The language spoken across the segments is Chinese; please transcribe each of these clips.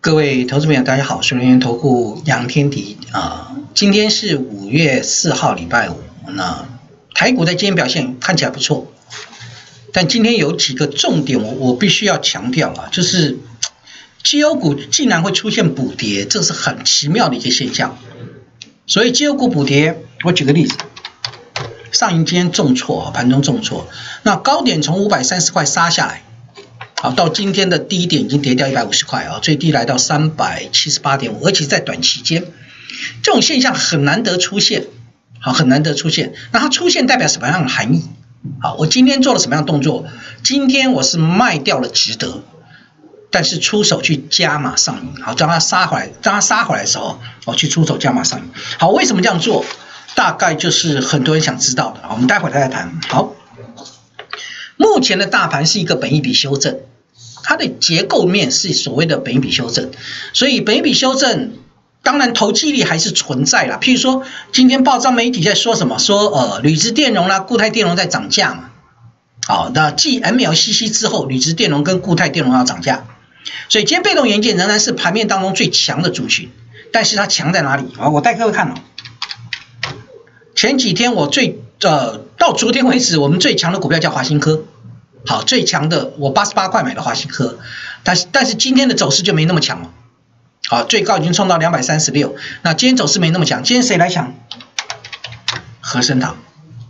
各位投资朋友，大家好，我是轮源投顾杨天迪啊。今天是5月4号，礼拜五。那台股在今天表现看起来不错，但今天有几个重点我必须要强调啊，就是绩优股竟然会出现补跌，这是很奇妙的一个现象。所以绩优股补跌，我举个例子，上影今天重挫，盘中重挫，那高点从530块杀下来。好，到今天的低点已经跌掉150块啊，最低来到378.5，而且在短期间，这种现象很难得出现，好，很难得出现。那它出现代表什么样的含义？好，我今天做了什么样的动作？今天我是卖掉了值得，但是出手去加码上影，好，当它杀回来的时候，我去出手加码上影。好，为什么这样做？大概就是很多人想知道的，我们待会儿再来谈。好，目前的大盘是一个本益比修正。它的结构面是所谓的本益比修正，所以本益比修正，当然投机力还是存在啦。譬如说，今天报章媒体在说什么？说铝质电容啦、固态电容在涨价嘛。好，那继 MLCC 之后，铝质电容跟固态电容要涨价，所以今天被动元件仍然是盘面当中最强的族群，但是它强在哪里？我带各位看哦。前几天到昨天为止，我们最强的股票叫华新科。好，最强的我88块买的华新科，但是今天的走势就没那么强了。好，最高已经冲到236，那今天走势没那么强，今天谁来抢？和生堂。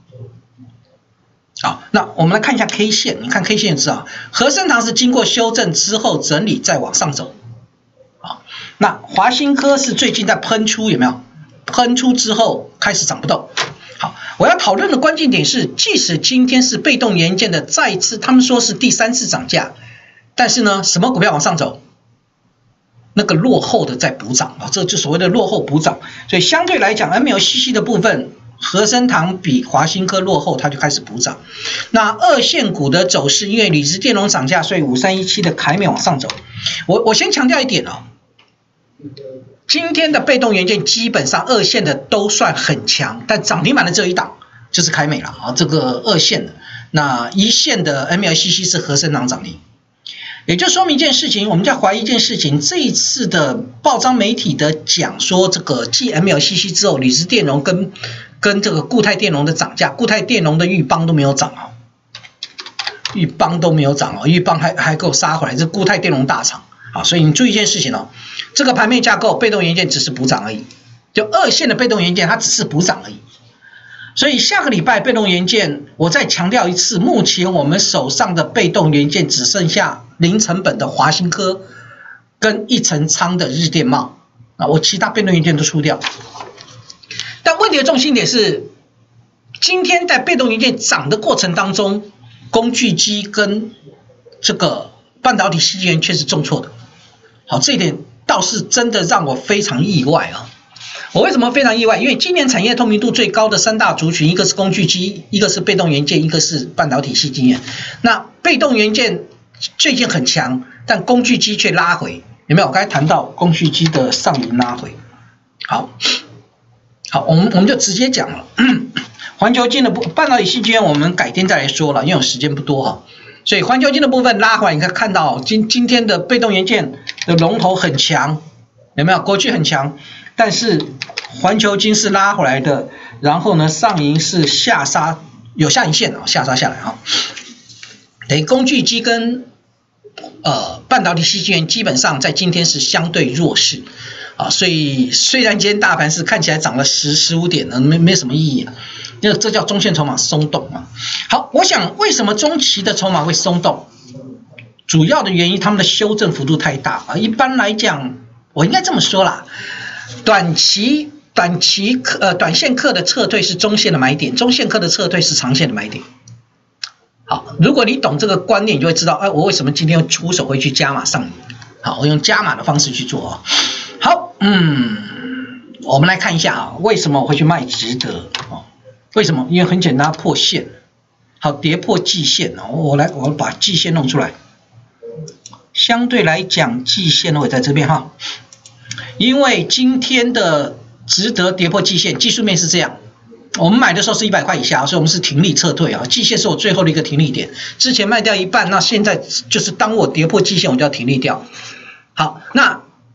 好，那我们来看一下 K 线，你看 K 线就知道，和生堂是经过修正之后整理再往上走。好，那华新科是最近在喷出，有没有？喷出之后开始涨不动。好，我要讨论的关键点是，即使今天是被动元件的再一次，他们说是第3次涨价，但是呢，什么股票往上走？那个落后的在补涨啊，这就所谓的落后补涨。所以相对来讲 ，MLCC 的部分，和生堂比华新科落后，它就开始补涨。那二线股的走势，因为铝质电容涨价，所以5317的凯美往上走。我先强调一点哦。今天的被动元件基本上二线的都算很强，但涨停板的只有一档，就是凯美了啊。这个二线的，那一线的 MLCC 是和生堂涨停，也就说明一件事情，我们在怀疑一件事情，这一次的报章媒体的讲说，这个继 MLCC 之后，铝质电容跟这个固态电容的涨价，固态电容的裕邦都没有涨啊，裕邦都没有涨哦，裕邦还给我杀回来，这固态电容大厂。好，所以你注意一件事情哦，这个盘面架构被动元件只是补涨而已，就二线的被动元件它只是补涨而已。所以下个礼拜被动元件，我再强调一次，目前我们手上的被动元件只剩下零成本的华新科跟一层仓的日电茂，我其他被动元件都出掉。但问题的重心点是，今天在被动元件涨的过程当中，工具机跟这个半导体矽晶圆却是重挫的。好，这一点倒是真的让我非常意外啊！我为什么非常意外？因为今年产业透明度最高的3大族群，一个是工具机，一个是被动元件，一个是半导体矽晶圆。那被动元件最近很强，但工具机却拉回，有没有？我刚才谈到工具机的上影拉回。好，我们就直接讲了。环球晶的半导体矽晶圆，我们改天再来说了，因为我时间不多哈。所以环球晶的部分拉回来，你看到今天的被动元件的龙头很强，有没有？过去很强，但是环球晶是拉回来的，然后呢，上影是下杀，有下影线啊，下杀下来啊。等于工具机跟半导体矽晶圆基本上在今天是相对弱势啊，所以虽然今天大盘是看起来涨了15点呢，没什么意义啊。这叫中线筹码松动啊。好，我想为什么中期的筹码会松动？主要的原因，他们的修正幅度太大啊。一般来讲，我应该这么说啦，短线客的撤退是中线的买点，中线客的撤退是长线的买点。好，如果你懂这个观念，你就会知道，我为什么今天出手会去加码上影。好，我用加码的方式去做啊。好，我们来看一下啊，为什么我会去卖值得啊？为什么？因为很简单，破线，好，跌破季线哦。我把季线弄出来。相对来讲，季线会在这边哈，因为今天的值得跌破季线，技术面是这样。我们买的时候是100块以下，所以我们是停利撤退啊。季线是我最后的一个停利点，之前卖掉一半，那现在就是当我跌破季线，我就要停利掉。好，那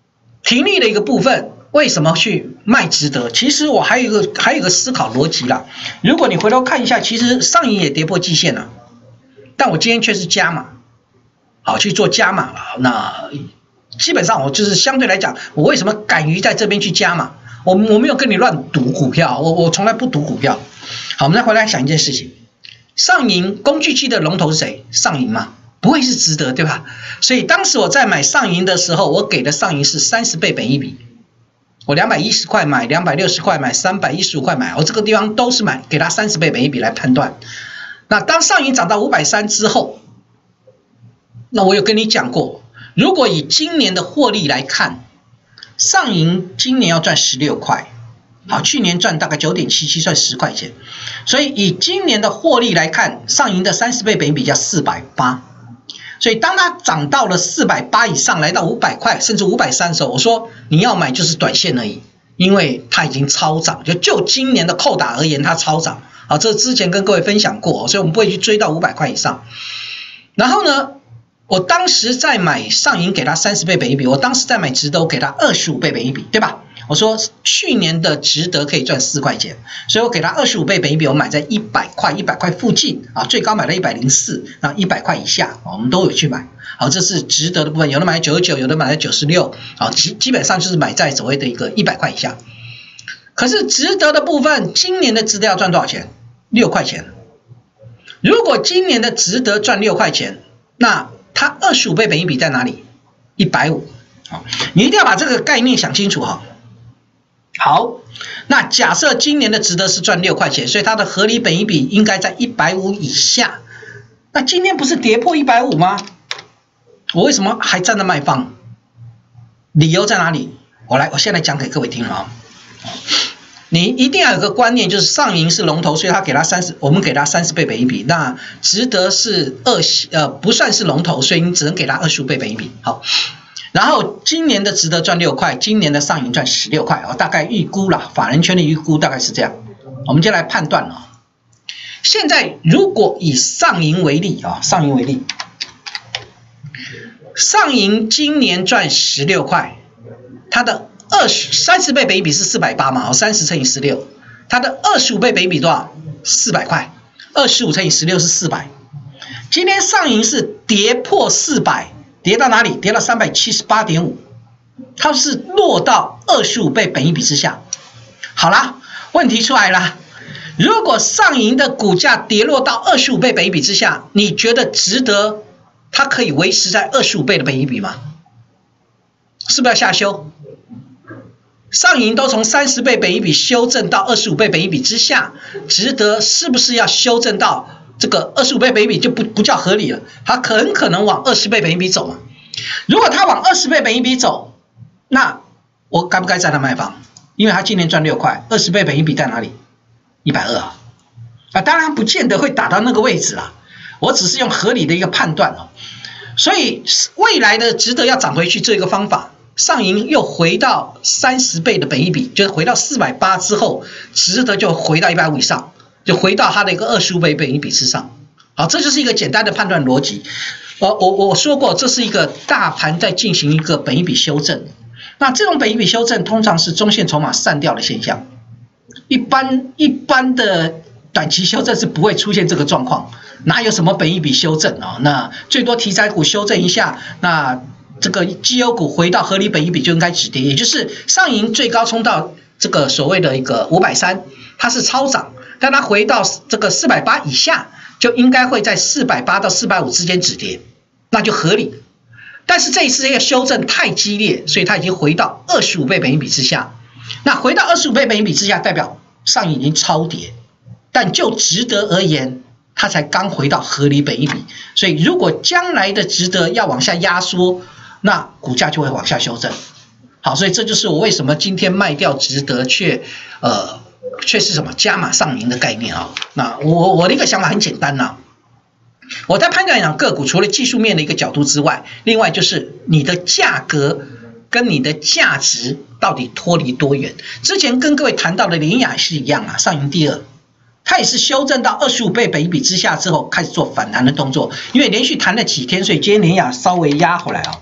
停利的一个部分，为什么去卖值得？其实我还有一个思考逻辑啦。如果你回头看一下，其实上影也跌破季线了，但我今天却是加码，好去做加码了。那基本上我就是相对来讲，我为什么敢于在这边去加码？我没有跟你乱赌股票，我从来不赌股票。好，我们再回来想一件事情，上银工具机的龙头是谁？上银嘛。不会是值得，对吧？所以当时我在买上银的时候，我给的上银是30倍本益比，我210块买，260块买，315块买，我这个地方都是买，给它30倍本益比来判断。那当上银涨到530之后，那我有跟你讲过，如果以今年的获利来看，上银今年要赚16块，好，去年赚大概9.77，赚10块钱，所以以今年的获利来看，上银的30倍本益比叫480。所以当它涨到了480以上，来到500块甚至530的时候，我说你要买就是短线而已，因为它已经超涨，就今年的扣打而言，它超涨。好，这之前跟各位分享过，所以我们不会去追到500块以上。然后呢，我当时在买上银给它30倍本益比，我当时在买值得我给它25倍本益比，对吧？我说去年的值得可以赚4块钱，所以我给他25倍本益比，我买在100块附近啊，最高买到104，那100块以下，我们都有去买。好，这是值得的部分，有的买99，有的买在96，好，基本上就是买在所谓的一个100块以下。可是值得的部分，今年的值得要赚多少钱？6块钱。如果今年的值得赚6块钱，那它25倍本益比在哪里？150。好，你一定要把这个概念想清楚哈。好，那假设今年的值得是赚6块钱，所以它的合理本益比应该在150以下。那今天不是跌破150吗？我为什么还站在卖方？理由在哪里？我现在讲给各位听啊。你一定要有个观念，就是上银是龙头，所以他给他30，我们给他30倍本益比。那值得是不算是龙头，所以你只能给他25倍本益比。好。然后今年的值得赚6块，今年的上银赚16块，大概预估啦，法人圈的预估大概是这样。我们就来判断了。现在如果以上银为例啊，上银今年赚16块，它的30倍本益比是480嘛，30乘以16，它的25倍本益比多少？400块，25乘以16是400。今天上银是跌破400。跌到哪里？跌到378.5，它是落到25倍本益比之下。好啦，问题出来了，如果上银的股价跌落到25倍本益比之下，你觉得值得它可以维持在25倍的本益比吗？是不是要下修？上银都从30倍本益比修正到25倍本益比之下，值得是不是要修正到这个25倍本益比就不叫合理了，它很可能往20倍本益比走嘛。如果它往20倍本益比走，那我该不该在它卖方？因为它今年赚6块，20倍本益比在哪里？120啊。当然不见得会打到那个位置啦，我只是用合理的一个判断哦。所以未来的值得要涨回去这个方法，上银又回到30倍的本益比，就是回到480之后，值得就回到150以上。就回到它的一个25倍本益比之上，好，这就是一个简单的判断逻辑。我说过，这是一个大盘在进行一个本益比修正。那这种本益比修正通常是中线筹码散掉的现象，一般的短期修正是不会出现这个状况，哪有什么本益比修正啊？那最多题材股修正一下，那这个绩优股回到合理本益比就应该止跌，也就是上银最高冲到这个所谓的一个530，它是超涨。但它回到这个480以下，就应该会在480到450之间止跌，那就合理。但是这一次这个修正太激烈，所以它已经回到25倍本益比之下。那回到25倍本益比之下，代表上银已经超跌，但就值得而言，它才刚回到合理本益比。所以如果将来的值得要往下压缩，那股价就会往下修正。好，所以这就是我为什么今天卖掉值得却是什么加码上银的概念啊？那我的一个想法很简单呐，我在判断一档个股，除了技术面的一个角度之外，另外就是你的价格跟你的价值到底脱离多远。之前跟各位谈到的联亚是一样啊，上银第2，它也是修正到25倍本益比之下之后，开始做反弹的动作，因为连续弹了几天，所以今天联亚稍微压回来啊。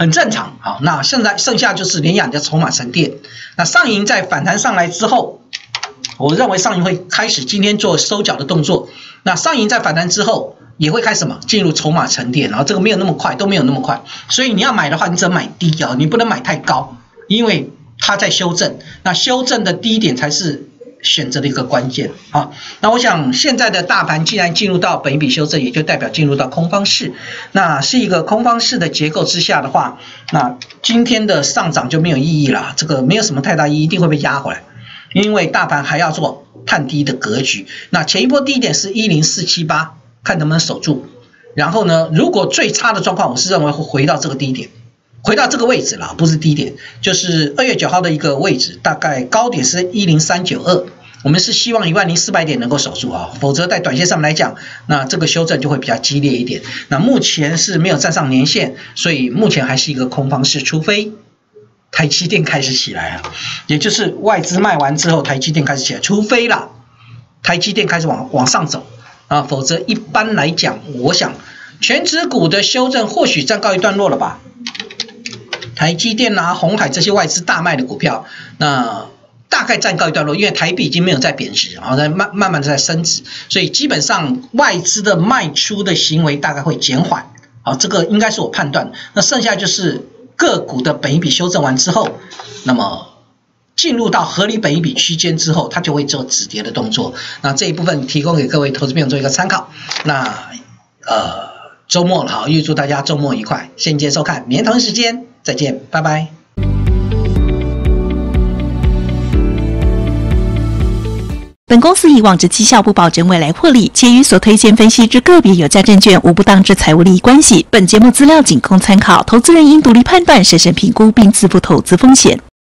很正常。好，那现在剩下就是联亚的筹码沉淀。那上影在反弹上来之后，我认为上影会开始今天做收脚的动作。那上影在反弹之后也会开始进入筹码沉淀，然后这个没有那么快，都没有那么快。所以你要买的话，你只能买低啊，你不能买太高，因为它在修正。那修正的低点才是选择的一个关键啊。那我想现在的大盘既然进入到本益比修正，也就代表进入到空方式。那是一个空方式的结构之下的话，那今天的上涨就没有意义了，这个没有什么太大意义，一定会被压回来。因为大盘还要做探低的格局。那前一波低点是10478，看能不能守住。然后呢，如果最差的状况，我是认为会回到这个低点。回到这个位置啦，不是低点，就是2月9号的一个位置，大概高点是10392，我们是希望10400点能够守住啊，否则在短线上来讲，那这个修正就会比较激烈一点。那目前是没有站上年线，所以目前还是一个空方式，除非台积电开始起来啊，也就是外资卖完之后，台积电开始起来，除非啦，台积电开始往上走啊，否则一般来讲，我想全指股的修正或许暂告一段落了吧。台积电啊、鸿海这些外资大卖的股票，那大概暂告一段落，因为台币已经没有在贬值，然后在慢慢的在升值，所以基本上外资的卖出的行为大概会减缓，好，这个应该是我判断。那剩下就是个股的本益比修正完之后，那么进入到合理本益比区间之后，它就会做止跌的动作。那这一部分提供给各位投资朋友做一个参考。那周末了，好，预祝大家周末愉快。谢谢您收看，明天同一时间再见，拜拜。 本公司以往之绩效不保证未来获利，且与所推荐分析之个别有价证券无不当之财务利益关系。本节目资料仅供参考，投资人应独立判断、审慎评估并自负投资风险。